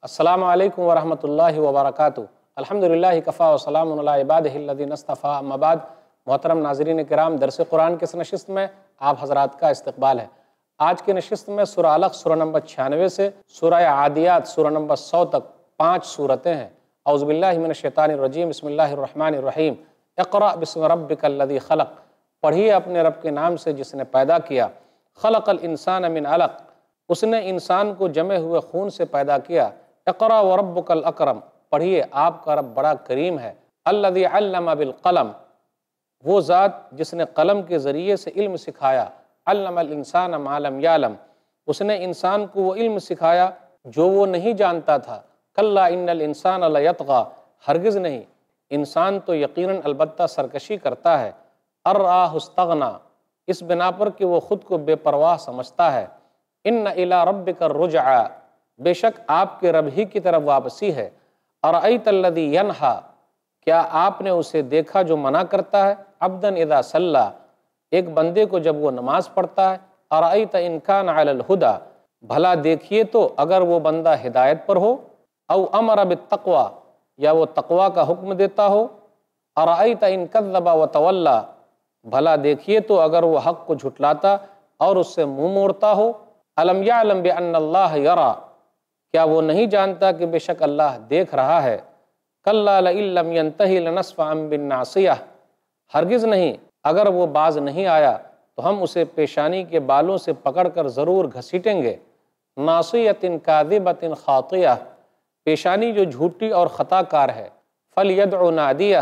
السلام علیکم ورحمۃ اللہ وبرکاتہ۔ الحمدللہ کفا وسلام علی عبادہ الذین اصطفیٰ، اما بعد۔ محترم ناظرین کرام، درس قرآن کی اس نشست میں آپ حضرات کا استقبال ہے۔ آج کی نشست میں سورہ علق سورہ نمبر 96 سے سورہ عادیات سورہ نمبر 100 تک 5 صورتیں ہیں۔ اعوذ باللہ من الشیطان الرجیم، بسم اللہ الرحمن الرحیم۔ اقرأ بسم ربک الذی خلق، پڑھیے اپنے رب کے نام سے جس نے پیدا کیا۔ خلق الانسان من علق، اس نے انسان کو جمے ہوئے خون سے پیدا کیا۔ اقرأ وربک الاکرم، پڑھیے آپ کا رب بڑا کریم ہے۔ الذی علم بالقلم، وہ ذات جس نے قلم کے ذریعے سے علم سکھایا۔ علم الانسان ما لم یعلم، اس نے انسان کو وہ علم سکھایا جو وہ نہیں جانتا تھا۔ کلا ان الانسان لیطغی، ہرگز نہیں، انسان تو یقیناً البتہ سرکشی کرتا ہے۔ ارآہ استغنی، اس بنا پر کہ وہ خود کو بے پرواہ سمجھتا ہے۔ ان الی ربک الرجعی، بے شک آپ کے رب ہی کی طرف واپسی ہے۔ ارأیت الذی ینہی، کیا آپ نے اسے دیکھا جو منع کرتا ہے؟ عبدا اذا صلی، ایک بندے کو جب وہ نماز پڑھتا ہے۔ ارأیت ان کان علی الہدی، بھلا دیکھیے تو اگر وہ بندہ ہدایت پر ہو۔ او امر بالتقوی، یا وہ تقوی کا حکم دیتا ہو۔ ارأیت ان کذب وتولی، بھلا دیکھیے تو اگر وہ حق کو جھٹلاتا اور اس سے منہ موڑتا ہو۔ الم یعلم بان اللہ یری، کیا وہ نہیں جانتا کہ بے شک اللہ دیکھ رہا ہے۔ کلا لئن لم ینتہی لنصفعا بالناصیہ، ہرگز نہیں، اگر وہ باز نہیں آیا تو ہم اسے پیشانی کے بالوں سے پکڑ کر ضرور گھسیٹیں گے۔ ناصیۃ کاذبۃ خاطیہ، پیشانی جو جھوٹی اور خطا کار ہے۔ فلیدع نادیہ،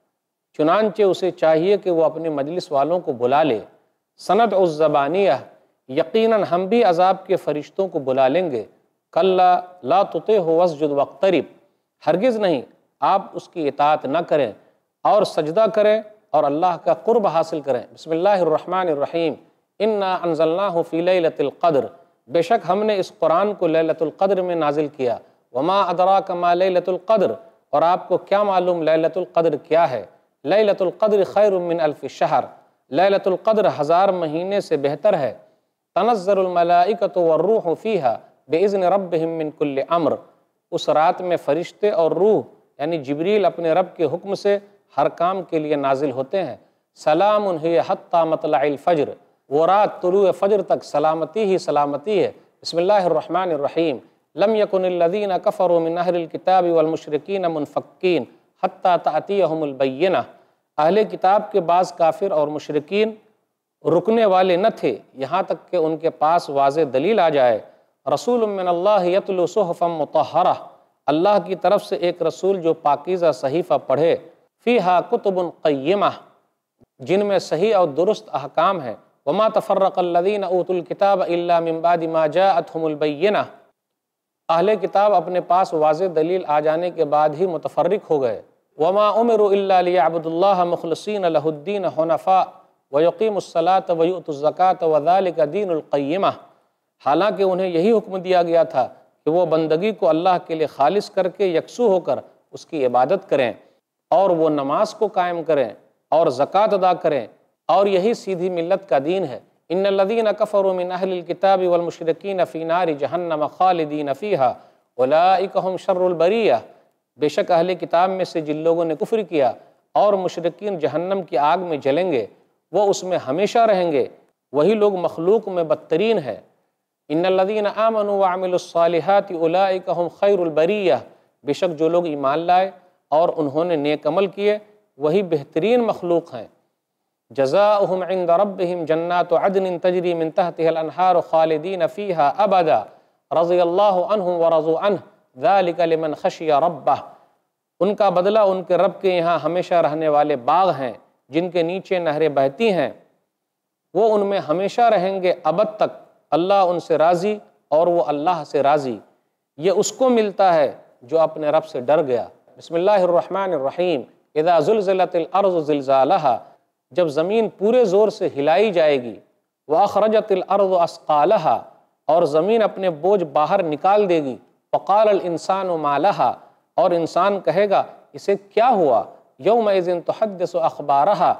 چنانچہ اسے چاہیے کہ وہ اپنے مجلس والوں کو بلا لے۔ سندع الزبانیہ، یقیناً ہم بھی عذاب کے فرشتوں کو بلا لیں گے۔ کلا لا تطعہ واسجد واقترب، ہرگز نہیں، آپ اس کی اطاعت نہ کریں اور سجدہ کریں اور اللہ کا قرب حاصل کریں۔ بسم اللہ الرحمن الرحیم۔ انا انزلناہ فی لیلۃ القدر، بے شک ہم نے اس قرآن کو لیلۃ القدر میں نازل کیا۔ وما ادراک ما لیلۃ القدر، اور آپ کو کیا معلوم لیلۃ القدر کیا ہے؟ لیلۃ القدر خیر من الف شہر، لیلۃ القدر 1000 مہینے سے بہتر ہے۔ تنزل الملائکۃ والروح فیہا باذن ربہم من کل امر، اس رات میں فرشتے اور روح یعنی جبریل اپنے رب کے حکم سے ہر کام کے لیے نازل ہوتے ہیں۔ سلام ہی حتی مطلع الفجر، وہ رات طلوع فجر تک سلامتی ہی سلامتی ہے۔ بسم اللہ الرحمن الرحیم۔ لم یکن الذین کفروا من اہل الکتاب والمشرکین منفکین حتی تأتیہم البینہ، اہل کتاب کے بعض کافر اور مشرکین رکنے والے نہ تھے یہاں تک کہ ان کے پاس واضح دلیل آ جائے۔ رسول من اللہ یتلو صحفا مطہرہ، اللہ کی طرف سے ایک رسول جو پاکیزہ صحیفہ پڑھے۔ فیہا کتب قیمہ، جن میں صحیح اور درست احکام ہیں۔ وما تفرق الذین اوتوا الکتاب الا من بعد ما جاءتهم البینہ، اہل کتاب اپنے پاس واضح دلیل آ جانے کے بعد ہی متفرق ہو گئے۔ وما امروا الا لیعبدوا اللہ مخلصین لہ الدین حنفاء ویقیموا الصلاۃ ویؤتوا الزکاۃ وذلک دین القیمہ، حالانکہ انہیں یہی حکم دیا گیا تھا کہ وہ بندگی کو اللہ کے لیے خالص کر کے یکسو ہو کر اس کی عبادت کریں، اور وہ نماز کو قائم کریں اور زکوٰۃ ادا کریں، اور یہی سیدھی ملت کا دین ہے۔ ان الذین کفروا من اہل الکتاب والمشرکین فی نار جہنم خالدین فیہا اولئک ھم شر البریہ، بے شک اہل کتاب میں سے جن لوگوں نے کفر کیا اور مشرکین جہنم کی آگ میں جلیں گے، وہ اس میں ہمیشہ رہیں گے، وہی لوگ مخلوق میں بدترین ہے۔ ان الذین آمنوا وعملوا الصالحات اولئک ھم خیر البریہ، بے شک جو لوگ ایمان لائے اور انہوں نے نیک عمل کیے وہی بہترین مخلوق ہیں۔ جزاؤہم عند ربہم جنات عدن تجری من تحتها الانہار خالدین فیہا ابدا رضی اللہ عنہم ورضوا عنہ ذلک لمن خشی ربہ، ان کا بدلہ ان کے رب کے یہاں ہمیشہ رہنے والے باغ ہیں جن کے نیچے نہریں بہتی ہیں، وہ ان میں ہمیشہ رہیں گے ابد تک، اللہ ان سے راضی اور وہ اللہ سے راضی، یہ اس کو ملتا ہے جو اپنے رب سے ڈر گیا۔ بسم اللہ الرحمن الرحیم۔ اذا زلزلت الارض زلزالہا، جب زمین پورے زور سے ہلائی جائے گی۔ واخرجت الارض اثقالہا، اور زمین اپنے بوجھ باہر نکال دے گی۔ وقال الانسان ما لہا، اور انسان کہے گا اسے کیا ہوا۔ یومئذ تحدث اخبارہا،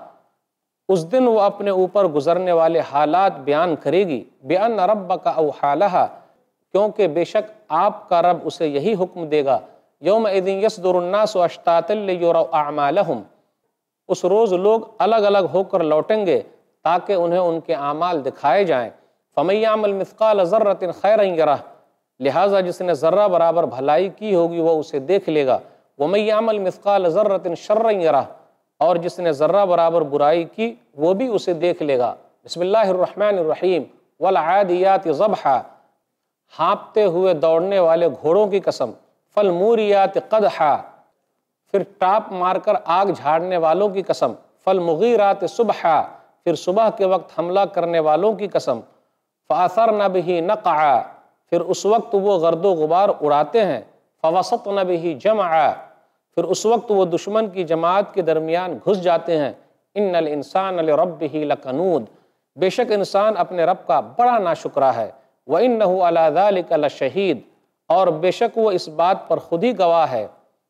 اس دن وہ اپنے اوپر گزرنے والے حالات بیان کرے گی۔ بِأَنَّ رَبَّكَ أَوْحَىٰ لَهَا، کیونکہ بے شک آپ کا رب اسے یہی حکم دے گا، یومئذ یصدر الناس اشتاتا لیروا اعمالہم، اس روز لوگ الگ الگ ہو کر لوٹیں گے تاکہ انہیں ان کے اعمال دکھائے جائیں۔ فمن یعمل مثقال ذرۃ خیرا یرہ، لہٰذا جس نے ذرہ برابر بھلائی کی ہوگی وہ اسے دیکھ لے گا، ومن یعمل مثقال ذرۃ شرا یرہ، اور جس نے ذرہ برابر برائی کی وہ بھی اسے دیکھ لے گا۔ بسم اللہ الرحمن الرحیم، والعادیات ضبحا، ہانپتے ہوئے دوڑنے والے گھوڑوں کی قسم، فالموریات قدحا، پھر ٹاپ مار کر آگ جھاڑنے والوں کی قسم، فالمغیرات صبحا، پھر صبح کے وقت حملہ کرنے والوں کی قسم، فاثرن بہ نقعا، پھر اس وقت وہ گرد و غبار اڑاتے ہیں، فوسطن بہ جمعا، پھر اس وقت وہ دشمن کی جماعت کے درمیان گھس جاتے ہیں۔ ان الانسان لربہ لکنود، بے شک انسان اپنے رب کا بڑا ناشکرا ہے، وانہ علی ذلک لشہید، اور بے شک وہ اس بات پر خود ہی گواہ ہے،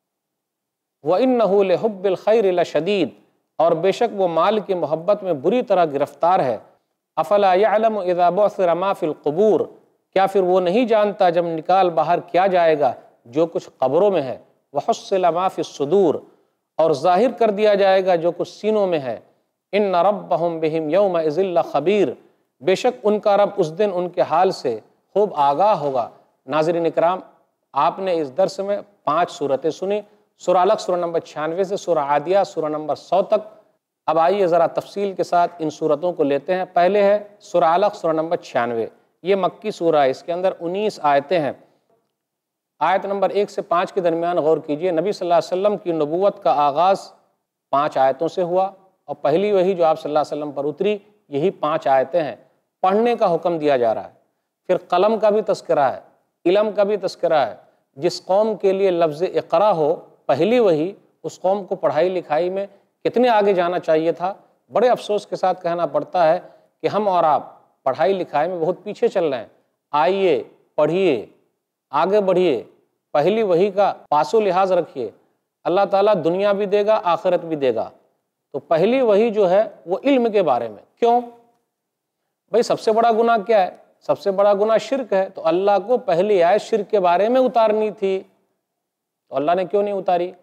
وانہ لحب الخیر لشدید، اور بے شک وہ مال کی محبت میں بری طرح گرفتار ہے۔ افلا یعلم اذا بعثر ما فی القبور، کیا پھر وہ نہیں جانتا جب نکال باہر کیا جائے گا جو کچھ قبروں میں ہے، وحصل ما فی الصدور، اور ظاہر کر دیا جائے گا جو کچھ سینوں میں ہے۔ ان ربہم بہم یومئذ لخبیر، بے شک ان کا رب اس دن ان کے حال سے خوب آگاہ ہوگا۔ ناظرین اکرام، آپ نے اس درس میں 5 صورتیں سنی، سورہ علق سورہ نمبر 96 سے سورہ عادیہ سورہ نمبر 100 تک۔ اب آئیے ذرا تفصیل کے ساتھ ان صورتوں کو لیتے ہیں۔ پہلے ہے سورہ علق سورہ نمبر 96، یہ مکی سورہ ہے، اس کے اندر 19 آیتیں ہیں۔ آیت نمبر 1 سے 5 کے درمیان غور کیجئے۔ نبی صلی اللہ علیہ وسلم کی نبوت کا آغاز 5 آیتوں سے ہوا، اور پہلی وحی جو آپ صلی اللہ علیہ وسلم پر اتری یہی 5 آیتیں ہیں۔ پڑھنے کا حکم دیا جا رہا ہے، پھر قلم کا بھی تذکرہ ہے، علم کا بھی تذکرہ ہے۔ جس قوم کے لیے لفظ اقرا ہو پہلی وحی، اس قوم کو پڑھائی لکھائی میں کتنے آگے جانا چاہیے تھا۔ بڑے افسوس کے ساتھ کہنا پڑتا ہے کہ ہم اور آپ پڑھائی لکھائی میں بہت پیچھے چل رہے ہیں۔ آئیے، پڑھیے، آگے بڑھیے، پہلی وحی کا پاس و لحاظ رکھیے، اللہ تعالیٰ دنیا بھی دے گا، آخرت بھی دے گا۔ تو پہلی وحی جو ہے وہ علم کے بارے میں۔ کیوں؟ بھئی سب سے بڑا گناہ کیا ہے؟ سب سے بڑا گناہ شرک ہے، تو اللہ کو پہلی آیت شرک کے بارے میں اتارنی تھی، تو اللہ نے کیوں نہیں اتاری؟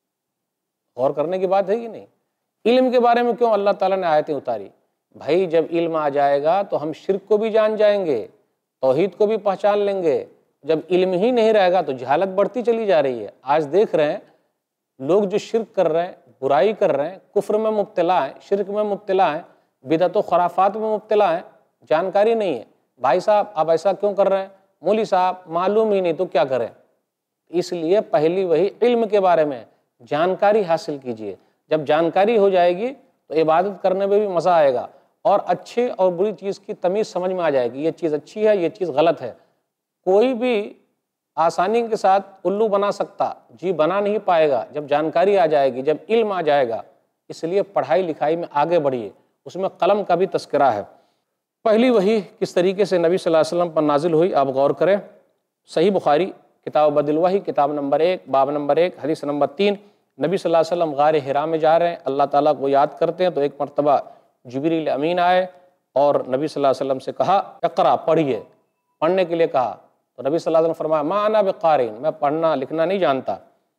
غور کرنے کی بات ہے کہ نہیں؟ علم کے بارے میں کیوں اللہ تعالیٰ نے آیتیں اتاری؟ بھائی جب علم آ جائے گا تو ہم شرک کو بھی جان جائیں گے، توحید کو بھی پہچان لیں گے۔ جب علم ہی نہیں رہے گا تو جہالت بڑھتی چلی جا رہی ہے۔ آج دیکھ رہے ہیں لوگ جو شرک کر رہے ہیں، برائی کر رہے ہیں، کفر میں مبتلا ہیں، شرک میں مبتلا ہیں، بدعت و خرافات میں مبتلا ہیں، جانکاری نہیں ہے۔ بھائی صاحب آپ ایسا کیوں کر رہے ہیں؟ مولوی صاحب معلوم ہی نہیں تو کیا کریں؟ اس لیے پہلی وحی علم کے بارے میں جانکاری حاصل کیجئے۔ جب جانکاری ہو جائے گی تو عبادت کرنے میں بھی مزہ آئے گا، اور اچھے اور بری چیز کی تمیز سمجھ میں آ جائے گی، یہ چیز اچھی ہے، یہ چیز غلط ہے۔ کوئی بھی آسانی کے ساتھ الو بنا سکتا، جی بنا نہیں پائے گا جب جانکاری آ جائے گی، جب علم آ جائے گا۔ اس لیے پڑھائی لکھائی میں آگے بڑھیے، اس میں قلم کا بھی تذکرہ ہے۔ پہلی وحی کس طریقے سے نبی صلی اللہ علیہ وسلم پر نازل ہوئی آپ غور کریں۔ صحیح بخاری کتاب بدء الوحی کتاب نمبر 1 باب نمبر 1 حدیث نمبر 3، نبی صلی اللہ علیہ وسلم غار حرا میں جا رہے ہیں، اللہ تعالیٰ کو یاد کرتے ہیں، تو ایک مرتبہ جبریل امین آئے اور نبی صلی اللہ علیہ وسلم سے کہا اقرا، پڑھیے، پڑھنے کے لیے کہا، تو نبی صلی اللہ علیہ وسلم فرمایا ما انا بقارئ، میں پڑھنا لکھنا نہیں جانتا۔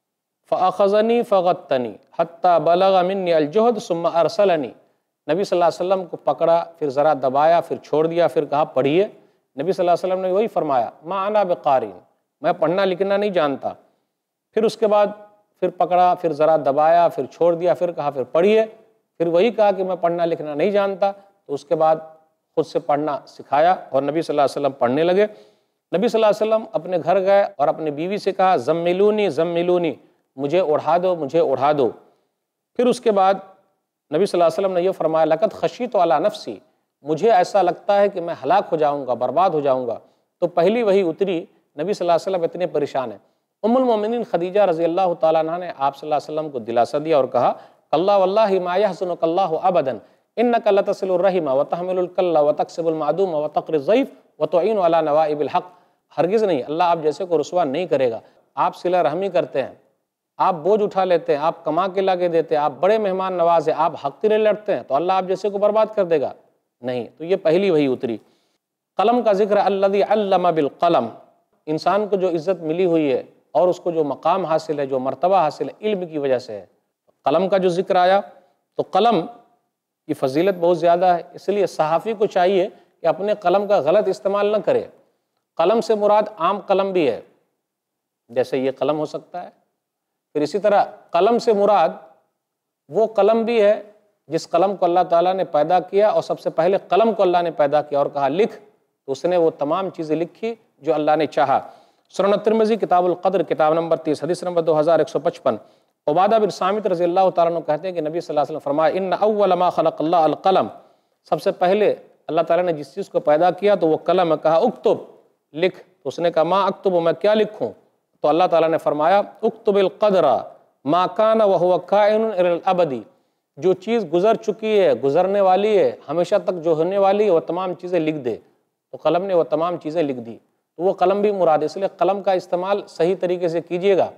فاخذنی فغتنی حتی بلغ منی الجہد ثم ارسلنی، نبی صلی اللہ علیہ وسلم کو پکڑا، پھر ذرا دبایا، پھر چھوڑ دیا، پھر کہا پڑھیے۔ نبی صلی اللہ علیہ وسلم نے وہی فرمایا ما انا بقارئ، میں پڑھنا لکھنا نہیں جانتا۔ پھر اس کے بعد پھر پکڑا، پھر ذرا دبایا، پھر چھوڑ دیا، پھر کہا پھر پڑھیے، پھر وہی کہا کہ میں پڑھنا لکھنا نہیں جانتا، تو اس کے بعد خود سے پڑھنا سکھایا اور نبی صلی اللہ علیہ وسلم پڑھنے لگے۔ نبی صلی اللہ علیہ وسلم اپنے گھر گئے اور اپنی بیوی سے کہا زملونی زملونی، مجھے اڑھا دو، مجھے اڑھا دو۔ پھر اس کے بعد نبی صلی اللہ علیہ وسلم نے یہ فرمایا لقد خشیت علی نفسی، مجھے ایسا لگتا ہے کہ میں ہلاک ہو جاؤں گا، برباد ہو جاؤں گا۔ تو پہلی وحی اتری، نبی صلی اللہ علیہ وسلم اتنے پریشان ہیں۔ ام المومنین خدیجہ رضی اللہ تعالیٰ عنہ نے آپ صلی اللہ علیہ وسلم کو دلاسا دیا اور کہا کلا واللہ ما یحزنک اللہ ابدا انک لتصل الرحم وتحمل الکل وتکسب المعدوم وتقری الضیف وتعین علی نوائب الحق، ہرگز نہیں، اللہ آپ جیسے کو رسوا نہیں کرے گا۔ آپ صلہ رحمی کرتے ہیں، آپ بوجھ اٹھا لیتے ہیں، آپ کما کے لا کے دیتے ہیں، آپ بڑے مہمان نواز ہیں، آپ حق تیرے لڑتے ہیں، تو اللہ آپ جیسے کو برباد کر دے گا؟ نہیں۔ تو یہ پہلی وحی اتری۔ قلم کا ذکر الذی علم بالقلم، انسان کو جو عزت ملی ہوئی ہے اور اس کو جو مقام حاصل ہے، جو مرتبہ حاصل ہے، علم کی وجہ سے ہے۔ قلم کا جو ذکر آیا تو قلم کی فضیلت بہت زیادہ ہے، اس لیے صحافی کو چاہیے کہ اپنے قلم کا غلط استعمال نہ کرے۔ قلم سے مراد عام قلم بھی ہے، جیسے یہ قلم ہو سکتا ہے، پھر اسی طرح قلم سے مراد وہ قلم بھی ہے جس قلم کو اللہ تعالیٰ نے پیدا کیا، اور سب سے پہلے قلم کو اللہ نے پیدا کیا اور کہا لکھ، تو اس نے وہ تمام چیزیں لکھی جو اللہ نے چاہا۔ سنن ترمذی کتاب القدر کتاب نمبر 30 حدیث نمبر 2155، عبادہ بن صامت رضی اللہ تعالیٰ عنہ کہتے ہیں کہ نبی صلی اللہ علیہ وسلم فرمایا ان اول ما خلق اللہ القلم، سب سے پہلے اللہ تعالیٰ نے جس چیز کو پیدا کیا تو وہ قلم ہے، کہا اکتب، لکھ، تو اس نے کہا ما اکتب، میں کیا لکھوں؟ تو اللہ تعالیٰ نے فرمایا اکتب القدر ما کان وہو کائن الی الابد، جو چیز گزر چکی ہے، گزرنے والی ہے، ہمیشہ تک جو ہونے والی ہے، وہ تمام چیزیں لکھ دے۔ تو قلم نے وہ تمام چیزیں لکھ دی، تو وہ قلم بھی مراد ہے، اس لیے قلم کا استعمال صحیح طریقے سے کیجیے گا۔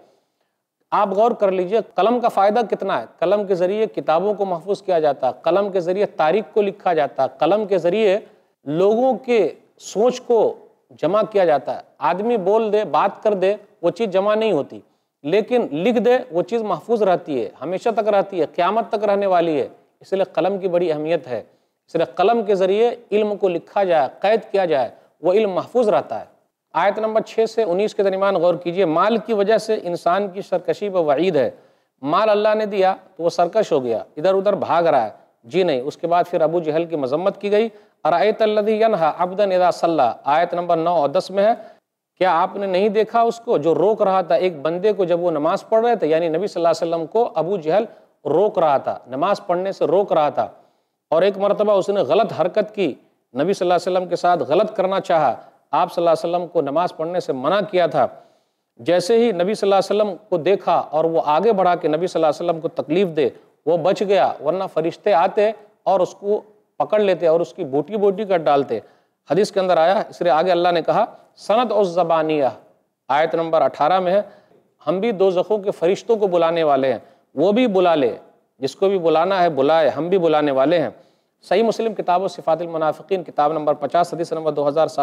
آپ غور کر لیجئے قلم کا فائدہ کتنا ہے۔ قلم کے ذریعے کتابوں کو محفوظ کیا جاتا ہے، قلم کے ذریعے تاریخ کو لکھا جاتا ہے، قلم کے ذریعے لوگوں کے سوچ کو جمع کیا جاتا ہے۔ آدمی بول دے، بات کر دے، وہ چیز جمع نہیں ہوتی، لیکن لکھ دے وہ چیز محفوظ رہتی ہے، ہمیشہ تک رہتی ہے، قیامت تک رہنے والی ہے۔ اس لیے قلم کی بڑی اہمیت ہے، اس لیے قلم کے ذریعے علم کو لکھا جائے، قید کیا جائے، وہ علم محفوظ رہتا ہے۔ آیت نمبر 6 سے 19 کے درمیان غور کیجئے، مال کی وجہ سے انسان کی سرکشی و وعید ہے۔ مال اللہ نے دیا تو وہ سرکش ہو گیا، ادھر ادھر بھاگ رہا ہے، جی نہیں۔ اس کے بعد پھر ابو جہل کی مذمت کی گئی، ارأیت الذی ینہی عبدا اذا صلی، آیت نمبر 9 اور 10 میں ہے، کیا آپ نے نہیں دیکھا اس کو جو روک رہا تھا ایک بندے کو جب وہ نماز پڑھ رہے تھے؟ یعنی نبی صلی اللہ علیہ وسلم کو ابو جہل روک رہا تھا، نماز پڑھنے سے روک رہا تھا، اور ایک مرتبہ اس نے غلط حرکت کی، نبی صلی اللہ علیہ وسلم کے ساتھ غلط کرنا چاہا، آپ صلی اللہ علیہ وسلم کو نماز پڑھنے سے منع کیا تھا۔ جیسے ہی نبی صلی اللہ علیہ وسلم کو دیکھا اور وہ آگے بڑھا کے نبی صلی اللہ علیہ وسلم کو تکلیف دے، وہ بچ گیا، ورنہ فرشتے آتے اور اس کو پکڑ لیتے اور اس کی بوٹی بوٹی کر ڈالتے۔ حدیث کے اندر آیا، اس لیے آگے اللہ نے کہا سند الزبانیہ، آیت نمبر 18 میں ہے، ہم بھی دوزخوں کے فرشتوں کو بلانے والے ہیں، وہ بھی بلا لے، جس کو بھی بلانا ہے بلائے، ہم بھی بلانے والے ہیں۔ صحیح مسلم کتاب و صفات المنافقین کتاب نمبر 50 حدیث نمبر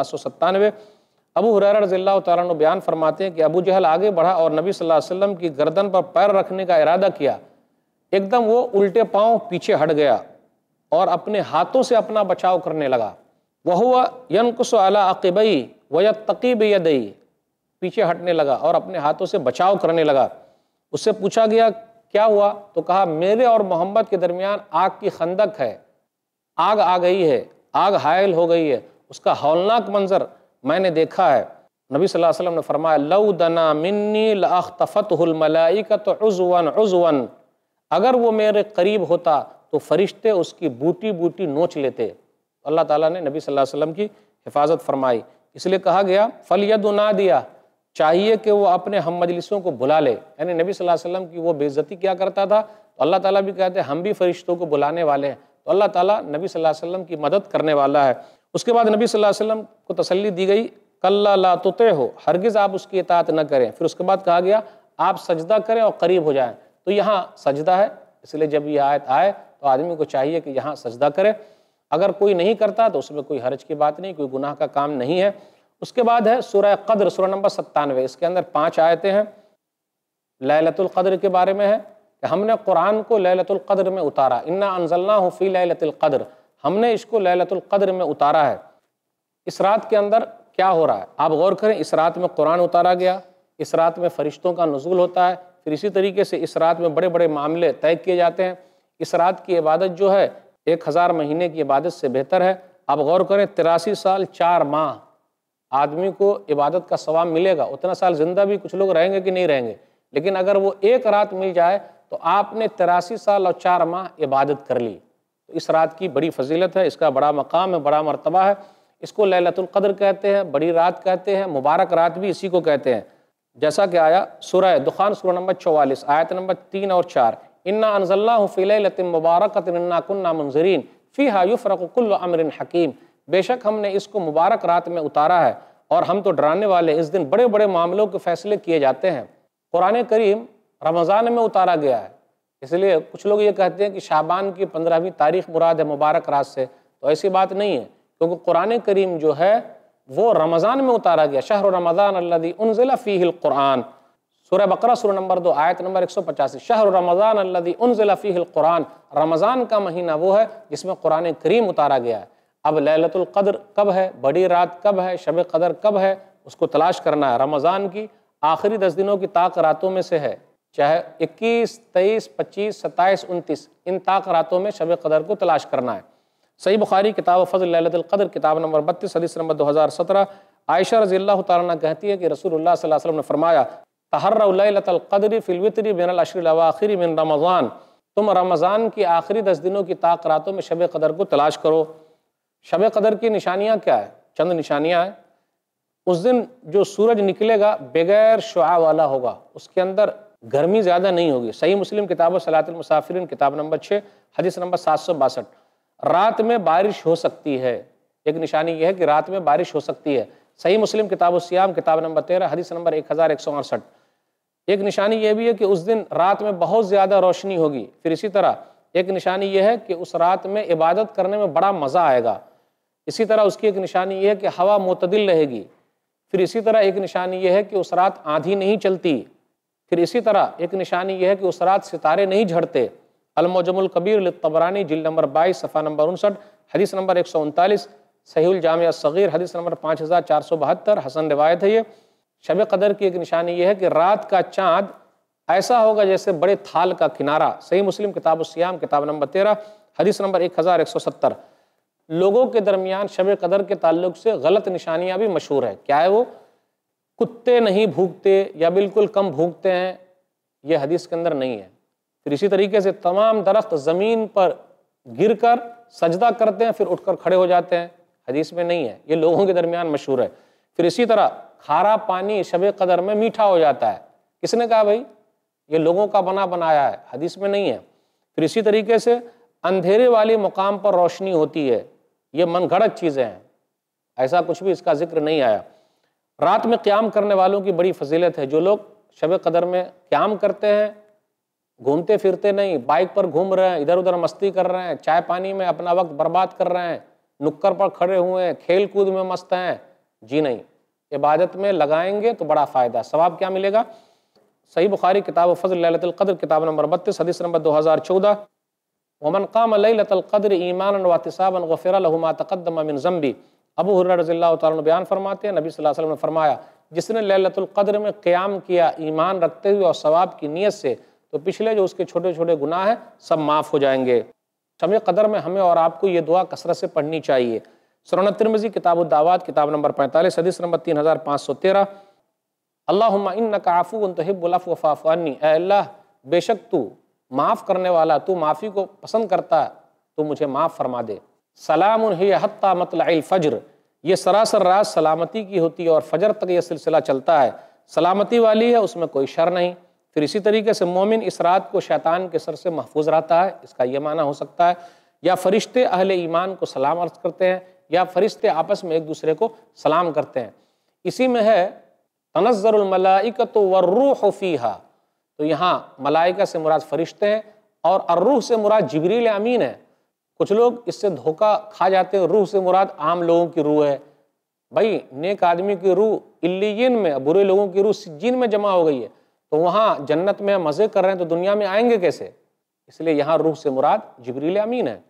2797، ابو ہریرہ رضی اللہ تعالیٰ عنہ بیان فرماتے ہیں کہ ابو جہل آگے بڑھا اور نبی صلی اللہ علیہ وسلم کی گردن پر پیر رکھنے کا ارادہ کیا، ایک دم وہ الٹے پاؤں پیچھے ہٹ گیا اور اپنے ہاتھوں سے اپنا بچاؤ کرنے لگا۔ وَهُوَ يَنْقُصُ عَلَىٰ عَقِبَيْهِ وَيَتَّقِي بِيَدَيْهِ، پیچھے ہٹنے لگا اور اپنے ہاتھوں سے بچاؤ کرنے لگا۔ اس سے پوچھا گیا کیا ہوا؟ تو کہا میرے اور محمد کے درمیان آگ کی خندق ہے، آگ آ گئی ہے، آگ حائل ہو گئی ہے، اس کا ہولناک منظر میں نے دیکھا ہے۔ نبی صلی اللہ علیہ وسلم نے فرمایا لَوْ دَنَا مِنِّي لَأَخْتَفَتْهُ الْمَلَائِكَةُ عُضْوًا عُضْوًا، اگر وہ میرے قریب ہوتا تو فرشتے اس کی بوٹی بوٹی نوچ لیتے۔ اللہ تعالیٰ نے نبی صلی اللہ علیہ وسلم کی حفاظت فرمائی، اس لیے کہا گیا فَلْيَدُ نَادِيَ، چاہیے کہ وہ اپنے ہم مجلسوں کو بلا لے۔ یعنی نبی صلی اللہ علیہ وسلم کی وہ بے عزتی کیا کرتا تھا، تو اللہ تعالیٰ بھی کہتے ہیں ہم بھی فرشتوں کو بلانے والے ہیں، تو اللہ تعالیٰ نبی صلی اللہ علیہ وسلم کی مدد کرنے والا ہے۔ اس کے بعد نبی صلی اللہ علیہ وسلم کو تسلی دی گئی کَلَّا لَا تُطِعْهُ، ہرگز آپ اس کی اطاعت نہ کریں۔ پھر اس کے بعد کہا گیا آپ سجدہ کریں اور قریب ہو جائیں، تو یہاں سجدہ ہے، اس لیے جب یہ آیت آئے تو آدمی کو چاہیے کہ یہاں سجدہ کرے، اگر کوئی نہیں کرتا تو اس میں کوئی حرج کی بات نہیں، کوئی گناہ کا کام نہیں ہے۔ اس کے بعد ہے سورہ قدر، سورہ نمبر 97، اس کے اندر 5 آیتیں ہیں، لیلۃ القدر کے بارے میں ہے کہ ہم نے قرآن کو لیلۃ القدر میں اتارا، انا انزلناہ فی لیلۃ القدر، ہم نے اس کو لیلۃ القدر میں اتارا ہے۔ اس رات کے اندر کیا ہو رہا ہے آپ غور کریں، اس رات میں قرآن اتارا گیا، اس رات میں فرشتوں کا نزول ہوتا ہے، پھر اسی طریقے سے اس رات میں بڑے بڑے معاملے طے کیے جاتے ہیں۔ اس رات کی عبادت جو ہے 1000 مہینے کی عبادت سے بہتر ہے۔ آپ غور کریں 83 سال 4 ماہ آدمی کو عبادت کا ثواب ملے گا، اتنا سال زندہ بھی کچھ لوگ رہیں گے کہ نہیں رہیں گے، لیکن اگر وہ ایک رات مل جائے تو آپ نے 83 سال اور 4 ماہ عبادت کر لی۔ تو اس رات کی بڑی فضیلت ہے، اس کا بڑا مقام ہے، بڑا مرتبہ ہے، اس کو لیلۃ القدر کہتے ہیں، بڑی رات کہتے ہیں، مبارک رات بھی اسی کو کہتے ہیں، جیسا کہ آیا سورہ دخان سورہ نمبر 44 آیت نمبر 3 اور 4، انا انزلناہ فی لیلۃ مبارکۃ انا کنا منذرین فیہا یفرق کل امر حکیم، بے شک ہم نے اس کو مبارک رات میں اتارا ہے اور ہم تو ڈرانے والے، اس دن بڑے بڑے معاملوں کے فیصلے کیے جاتے ہیں۔ قرآن کریم رمضان میں اتارا گیا ہے، اس لیے کچھ لوگ یہ کہتے ہیں کہ شعبان کی 15ویں تاریخ مراد ہے مبارک رات سے، تو ایسی بات نہیں ہے، کیونکہ قرآن کریم جو ہے وہ رمضان میں اتارا گیا۔ شہر رمضان الذی انزل فیہ القرآن، سورہ بقرہ سورہ نمبر 2 آیت نمبر 185۔ شہر رمضان الذی انزل فیہ القرآن، رمضان کا مہینہ وہ ہے جس میں قرآن کریم اتارا گیا ہے۔ اب لیلۃ القدر کب ہے، بڑی رات کب ہے، شب قدر کب ہے، اس کو تلاش کرنا ہے۔ رمضان کی آخری 10 دنوں کی طاق راتوں میں سے ہے، چاہے 21، 23، 25، 27، 29، ان طاق راتوں میں شب قدر کو تلاش کرنا ہے۔ صحیح بخاری کتاب فضل لیلۃ القدر کتاب نمبر 32 حدیث نمبر 2017، عائشہ رضی اللہ تعالیٰ عنہ کہتی ہے کہ رسول اللہ صلی اللہ علیہ وسلم نے فرمایا تحروا لیلۃ القدر فی الوتر من العشر الاواخر من رمضان، تم رمضان کی آخری 10 دنوں کی طاق راتوں میں شب قدر کو تلاش کرو۔ شب قدر کی نشانیاں کیا ہے؟ چند نشانیاں ہیں۔ اس دن جو سورج نکلے گا بغیر شعاع والا ہوگا، اس کے اندر گرمی زیادہ نہیں ہوگی۔ صحیح مسلم کتاب صلاۃ المسافرین کتاب نمبر 6 حدیث نمبر 762۔ رات میں بارش ہو سکتی ہے، ایک نشانی یہ ہے کہ رات میں بارش ہو سکتی ہے۔ صحیح مسلم کتاب الصیام کتاب نمبر 13 حدیث نمبر 1168۔ ایک نشانی یہ بھی ہے کہ اس دن رات میں بہت زیادہ روشنی ہوگی۔ پھر اسی طرح ایک نشانی یہ ہے کہ اس رات میں عبادت کرنے میں بڑا مزہ آئے گا۔ اسی طرح اس کی ایک نشانی یہ ہے کہ ہوا معتدل رہے گی۔ پھر اسی طرح ایک نشانی یہ ہے کہ اس رات آندھی نہیں چلتی۔ پھر اسی طرح ایک نشانی یہ ہے کہ اس رات ستارے نہیں جھڑتے۔ المعجم الکبیر للطبرانی جلد نمبر 22 صفحہ نمبر 59 حدیث نمبر 139، صحیح الجامع الصغیر حدیث نمبر 5472، حسن روایت ہے یہ۔ شب قدر کی ایک نشانی یہ ہے کہ رات کا چاند ایسا ہوگا جیسے بڑے تھال کا کنارہ۔ صحیح مسلم کتاب الصیام کتاب نمبر 13 حدیث نمبر 1170۔ لوگوں کے درمیان شب قدر کے تعلق سے غلط نشانیاں بھی مشہور ہے۔ کیا ہے وہ؟ کتے نہیں بھونکتے یا بالکل کم بھونکتے ہیں، یہ حدیث کے اندر نہیں ہے۔ پھر اسی طریقے سے تمام درخت زمین پر گر کر سجدہ کرتے ہیں پھر اٹھ کر کھڑے ہو جاتے ہیں، حدیث میں نہیں ہے، یہ لوگوں کے درمیان مشہور ہے۔ پھر اسی طرح کھارا پانی شب قدر میں میٹھا ہو جاتا ہے، کس نے کہا بھائی؟ یہ لوگوں کا بنایا ہے، حدیث میں نہیں ہے۔ پھر اسی طریقے سے اندھیرے والی مقام پر روشنی ہوتی ہے، یہ من گھڑت چیزیں ہیں، ایسا کچھ بھی اس کا ذکر نہیں آیا۔ رات میں قیام کرنے والوں کی بڑی فضیلت ہے۔ جو لوگ شب قدر میں قیام کرتے ہیں، گھومتے پھرتے نہیں، بائک پر گھوم رہے ہیں، ادھر ادھر مستی کر رہے ہیں، چائے پانی میں اپنا وقت برباد کر رہے ہیں، نکر پر کھڑے ہوئے ہیں، کھیل کود میں مست ہیں، جی نہیں، عبادت میں لگائیں گے تو بڑا فائدہ، ثواب کیا ملے گا؟ صحیح بخاری کتاب فضل لیلۃ القدر کتاب نمبر 32 حدیث نمبر 2014، ومن قام لیلۃ القدر ایمانا واحتسابا غفر له ما تقدم من ذنبه۔ ابو ہریرہ رضی اللہ تعالیٰ عنہ بیان فرماتے ہیں نبی صلی اللہ علیہ وسلم نے فرمایا جس نے لیلۃ القدر میں قیام کیا ایمان رکھتے ہوئے اور ثواب کی نیت سے، تو پچھلے جو اس کے چھوٹے چھوٹے گناہ ہیں سب معاف ہو جائیں گے۔ شب قدر میں ہمیں اور آپ کو یہ دعا کثرت سے پڑھنی چاہیے۔ سنن ترمذی کتاب الدعوات کتاب نمبر 45 حدیث نمبر 3513، اللہم انک عفو تحب العفو فاعف عنی، اے اللہ بے شک تو معاف کرنے والا، تو معافی کو پسند کرتا ہے، تو مجھے معاف فرما دے۔ سلام ہی حتی مطلع الفجر، یہ سراسر رات سلامتی کی ہوتی ہے اور فجر تک یہ سلسلہ چلتا ہے، سلامتی والی ہے، اس میں کوئی شر نہیں۔ پھر اسی طریقے سے مومن اس رات کو شیطان کے سر سے محفوظ رہتا ہے، اس کا یہ معنی ہو سکتا ہے، یا فرشتے اہل ایمان کو سلام عرض کرتے ہیں، یا فرشتے آپس میں ایک دوسرے کو سلام کرتے ہیں۔ اسی میں ہے تنزل الملائکۃ والروح فیہا، تو یہاں ملائکہ سے مراد فرشتے ہیں اور الروح سے مراد جبریل امین ہے۔ کچھ لوگ اس سے دھوکہ کھا جاتے ہیں، روح سے مراد عام لوگوں کی روح ہے۔ بھائی نیک آدمی کی روح علیین میں، برے لوگوں کی روح سجین میں جمع ہو گئی ہے، تو وہاں جنت میں مزے کر رہے ہیں تو دنیا میں آئیں گے کیسے؟ اس لیے یہاں روح سے مراد جبریل امین ہے۔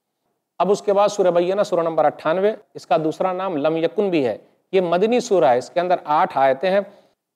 اب اس کے بعد سورہ بینہ سورہ نمبر 98، اس کا دوسرا نام لم یکن بھی ہے، یہ مدنی سورہ ہے، اس کے اندر 8 آیتیں ہیں۔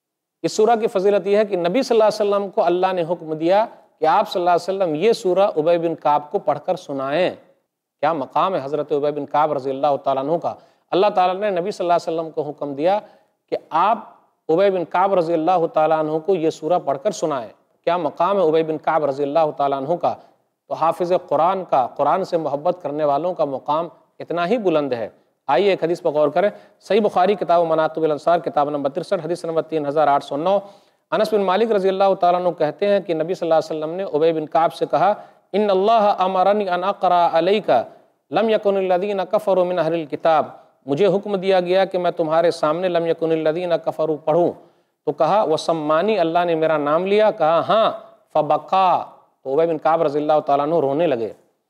اس سورہ کی فضیلت یہ ہے کہ نبی صلی اللہ علیہ وسلم کو اللہ نے حکم دیا کہ آپ صلی اللہ علیہ وسلم یہ سورہ ابی بن کعب کو پڑھ کر سنائیں۔ کیا مقام ہے حضرت ابی بن کعب رضی اللہ تعالیٰ عنہ کا؟ اللہ تعالیٰ نے نبی صلی اللہ علیہ وسلم کو حکم دیا کہ آپ ابی بن کعب رضی اللہ تعالیٰ عنہ کو یہ سورہ پڑھ کر سنائیں۔ کیا مقام ہے ابی بن کعب رضی اللہ تعالیٰ عنہ کا؟ تو حافظ قرآن کا، قرآن سے محبت کرنے والوں کا مقام اتنا ہی بلند ہے۔ آئیے ایک حدیث پر غور کریں۔ صحیح بخاری کتاب مناقب الانصار کتاب نمبر 63 حدیث نمبر 3809، انس بن مالک رضی اللہ تعالیٰ عنہ کہتے ہیں کہ نبی صلی اللہ علیہ وسلم نے ابی بن کعب سے کہا ان اللہ امرنی ان اقرأ علیک لم یکن الذین کفروا من اہل الکتاب، مجھے حکم دیا گیا کہ میں تمہارے سامنے لم یکن الذین کفروا پڑھوں، تو کہا وسمانی، اللہ نے میرا نام لیا، کہا ہاں، فبکا، تو ابی بن کعب رضی اللہ تعالیٰ عنہ رونے لگے۔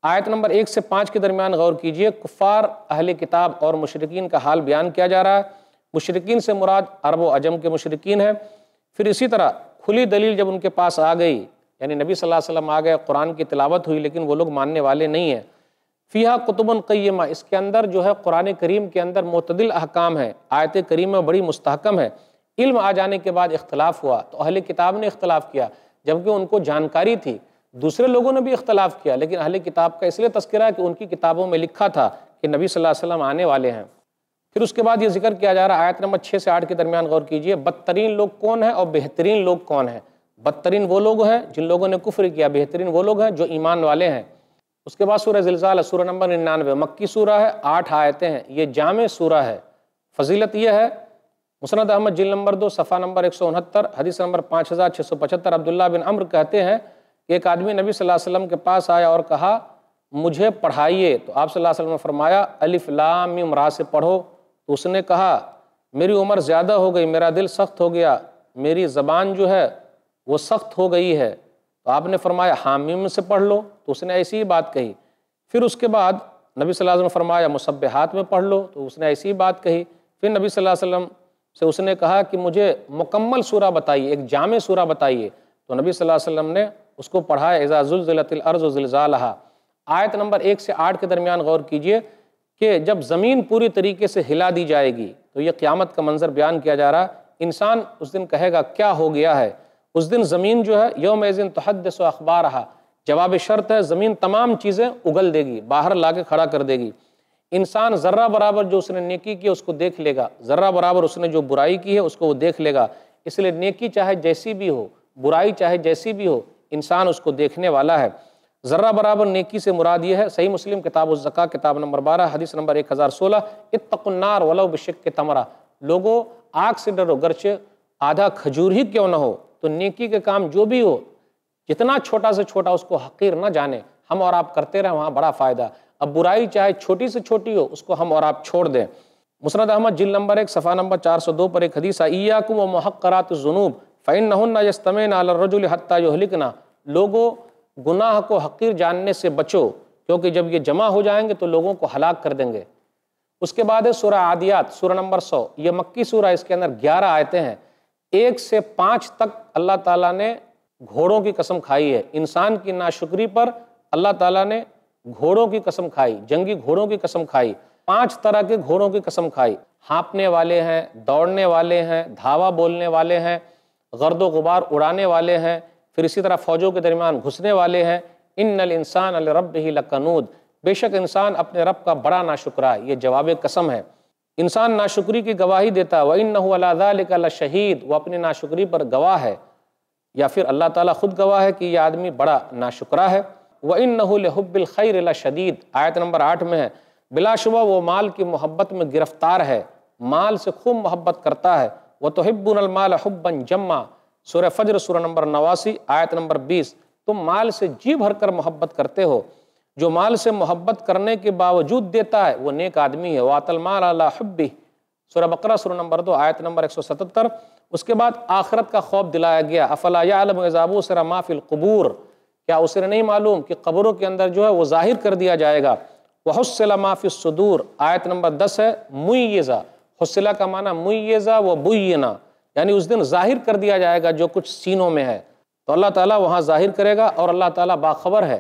آیت نمبر 1 سے 5 کے درمیان غور کیجئے، کفار، اہل کتاب اور مشرکین کا حال بیان کیا جا رہا ہے۔ مشرکین سے مراد عرب و عجم کے مشرکین ہیں۔ پھر اسی طرح کھلی دلیل جب ان کے پاس آ گئی، یعنی نبی صلی اللہ علیہ وسلم آ گئے، قرآن کی تلاوت ہوئی، لیکن وہ لوگ ماننے والے نہیں ہیں۔ فیہا کتب قیمہ، اس کے اندر جو ہے قرآن کریم کے اندر معتدل احکام ہے، آیت کریمہ بڑی مستحکم ہے۔ علم آ جانے کے بعد اختلاف ہوا تو اہل کتاب نے اختلاف کیا، جبکہ ان کو جانکاری تھی۔ دوسرے لوگوں نے بھی اختلاف کیا، لیکن اہل کتاب کا اس لیے تذکرہ ہے کہ ان کی کتابوں میں لکھا تھا کہ نبی صلی اللہ علیہ وسلم آنے والے ہیں۔ پھر اس کے بعد یہ ذکر کیا جا رہا ہے، آیت نمبر 6 سے 8 کے درمیان غور کیجئے، بدترین لوگ کون ہیں اور بہترین لوگ کون ہیں۔ بدترین وہ لوگ ہیں جن لوگوں نے کفر کیا، بہترین وہ لوگ ہیں جو ایمان والے ہیں۔ اس کے بعد سورہ زلزال ہے، سورہ نمبر 99، مکی سورہ ہے، 8 آیتیں ہیں، یہ جامع سورہ ہے۔ فضیلت یہ ہے، مسند احمد جلد نمبر 2 صفحہ نمبر 169، حدیث نمبر 5675، عبداللہ بن عمرو کہتے ہیں کہ ایک آدمی نبی صلی اللہ علیہ وسلم کے پاس آیا اور کہا مجھے پڑھائیے، تو آپ صلی اللہ علیہ وسلم نے فرمایا الف لام میم را سے پڑھو۔ تو اس نے کہا میری عمر زیادہ ہو گئی، میرا دل سخت ہو گیا، میری زبان جو ہے وہ سخت ہو گئی ہے، تو آپ نے فرمایا حامیم سے پڑھ لو، تو اس نے ایسی ہی بات کہی۔ پھر اس کے بعد نبی صلی اللہ علیہ وسلم نے فرمایا مسبحات میں پڑھ لو، تو اس نے ایسی ہی بات کہی۔ پھر نبی صلی اللہ علیہ وسلم سے اس نے کہا کہ مجھے مکمل سورہ بتائیے، ایک جامع سورہ بتائیے، تو نبی صلی اللہ علیہ وسلم نے اس کو پڑھایا اذا زلزلت الارض زلزالہا۔ آیت نمبر 1 سے 8 کے درمیان غور کیجئے کہ جب زمین پوری طریقے سے ہلا دی جائے گی تو یہ قیامت کا منظر بیان کیا جا رہا ہے۔ انسان اس دن کہے گا کیا ہو گیا ہے، اس دن زمین جو ہے یومئذ تحدث اخبارہا، جواب شرط ہے زمین تمام چیزیں اگل دے گی، باہر لا کے کھڑا کر دے گی۔ انسان ذرہ برابر جو اس نے نیکی کی اس کو دیکھ لے گا، ذرہ برابر اس نے جو برائی کی ہے اس کو وہ دیکھ لے گا۔ اس لیے نیکی چاہے جیسی بھی ہو، برائی چاہے جیسی بھی ہو، انسان اس کو دیکھنے والا ہے۔ ذرہ برابر نیکی سے مراد یہ ہے، صحیح مسلم کتاب الزکاة کتاب نمبر 12 حدیث نمبر 1016، اتقوا النار ولو بشق تمرہ، لوگوں آگ سے ڈرو گرچہ آدھا کھجور ہی کیوں نہ ہو۔ تو نیکی کے کام جو بھی ہو، جتنا چھوٹا سے چھوٹا اس کو حقیر نہ جانے، ہم اور آپ کرتے رہیں وہاں بڑا فائدہ۔ اب برائی چاہے چھوٹی سے چھوٹی ہو اس کو ہم اور آپ چھوڑ دیں۔ مسند احمد جلد نمبر 1 صفحہ نمبر 402 پر ایک حدیث ہے، ایاکم ومحقرات الذنوب فإنہن یجتمعن علی الرجل حتی یہلکن، لوگوں گناہ کو حقیر جاننے سے بچو کیونکہ جب یہ جمع ہو جائیں گے تو لوگوں کو ہلاک کر دیں گے۔ اس کے بعد ہے سورہ عادیات، سورہ نمبر 100، یہ مکی سورہ، اس کے اندر 11 آیتیں ہیں۔ 1 سے 5 تک اللہ تعالیٰ نے گھوڑوں کی قسم کھائی ہے، انسان کی ناشکری پر اللہ تعالیٰ نے گھوڑوں کی قسم کھائی، جنگی گھوڑوں کی قسم کھائی، 5 طرح کے گھوڑوں کی قسم کھائی، ہانپنے والے ہیں، دوڑنے والے ہیں، دھاوا بولنے والے ہیں، گرد و غبار اڑانے والے ہیں، پھر اسی طرح فوجوں کے درمیان گھسنے والے ہیں۔ ان الانسان لربہ لکنود، بے شک انسان اپنے رب کا بڑا ناشکرا ہے، یہ جواب قسم ہے۔ انسان ناشکری کی گواہی دیتا ہے، وَإِنَّهُ عَلَىٰ ذَلِكَ لَشَهِيدٌ، وہ اپنی ناشکری پر گواہ ہے، یا پھر اللہ تعالیٰ خود گواہ ہے کہ یہ آدمی بڑا ناشکرا ہے۔ وَإِنَّهُ لِحُبِّ الْخَيْرِ لَشَدِيدٌ، آیت نمبر 8 میں ہے، بلا شبہ وہ مال کی محبت میں گرفتار ہے، مال سے خوب محبت کرتا ہے۔ وَتُحِبُّونَ الْمَالَ حُبًّا جَمًّا، سورہ فجر سورہ نمبر 89 آیت نمبر 20، تم مال سے جی بھر کر محبت کرتے ہو، جو مال سے محبت کرنے کے باوجود دیتا ہے وہ نیک آدمی ہے۔ وَآتَى الْمَالَ عَلَىٰ حُبِّهِ، سورہ بقرہ سورہ نمبر 2 آیت نمبر 177۔ اس کے بعد آخرت کا خوف دلایا گیا، افلا یعلم اذا بُعثر ما فی القبور، کیا اسے نہیں معلوم کہ قبروں کے اندر جو ہے وہ ظاہر کر دیا جائے گا۔ وحصل ما فی الصدور، آیت نمبر 10 ہے، میزہ، حصلہ کا معنی میزہ و بینا، یعنی اس دن ظاہر کر دیا جائے گا جو کچھ سینوں میں ہے، تو اللہ تعالیٰ وہاں ظاہر کرے گا، اور اللہ تعالیٰ باخبر ہے۔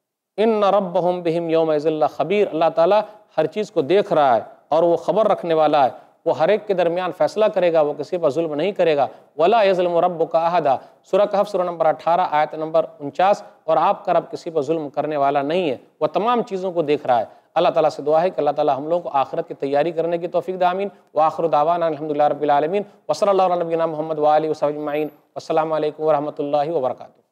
ان ربہم بہم یومئذ لخبیر، اللہ تعالیٰ ہر چیز کو دیکھ رہا ہے اور وہ خبر رکھنے والا ہے، وہ ہر ایک کے درمیان فیصلہ کرے گا، وہ کسی پر ظلم نہیں کرے گا۔ ولا یظلم ربک احدا، سورہ کہف سورہ نمبر 18 آیت نمبر 49، اور آپ کا رب کسی پر ظلم کرنے والا نہیں ہے، وہ تمام چیزوں کو دیکھ رہا ہے۔ اللہ تعالیٰ سے دعا ہے کہ اللہ تعالیٰ ہم لوگوں کو آخرت کی تیاری کرنے کی توفیق دے، آمین۔ وآخر دعوانا الحمدللہ رب العالمین، وصلی اللہ علی نبینا محمد وآلہ وصحبہ اجمعین، والسلام علیکم ورحمۃ اللہ وبرکاتہ۔